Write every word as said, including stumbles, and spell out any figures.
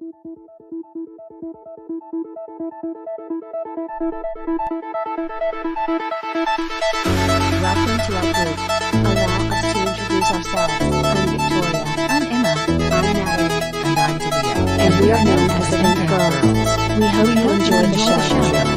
Welcome to our group. Allow us to introduce ourselves. I'm Victoria. I'm Emma. I'm Natalie. And I'm Divya. And we are known as the Pink Girls. We hope you enjoy the show.